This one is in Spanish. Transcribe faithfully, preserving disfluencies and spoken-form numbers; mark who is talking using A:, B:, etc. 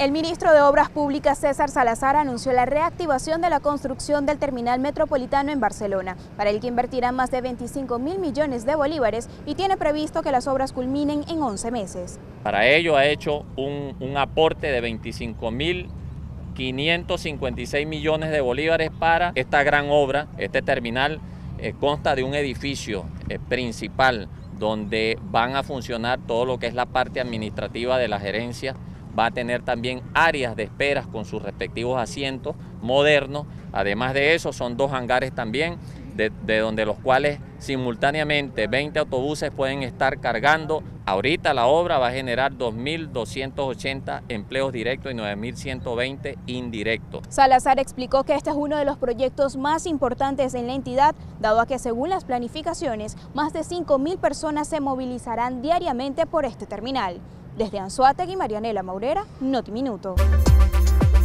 A: El ministro de Obras Públicas, César Salazar, anunció la reactivación de la construcción del terminal metropolitano en Barcelona, para el que invertirán más de veinticinco mil millones de bolívares y tiene previsto que las obras culminen en once meses.
B: Para ello ha hecho un, un aporte de veinticinco mil quinientos cincuenta y seis millones de bolívares para esta gran obra. Este terminal eh, consta de un edificio eh, principal donde van a funcionar todo lo que es la parte administrativa de la gerencia. Va a tener también áreas de esperas con sus respectivos asientos modernos. Además de eso, son dos hangares también, de, de donde los cuales simultáneamente veinte autobuses pueden estar cargando. Ahorita la obra va a generar dos mil doscientos ochenta empleos directos y nueve mil ciento veinte indirectos.
A: Salazar explicó que este es uno de los proyectos más importantes en la entidad, dado a que según las planificaciones, más de cinco mil personas se movilizarán diariamente por este terminal. Desde Anzoátegui, Marianela Maurera, Noti Minuto.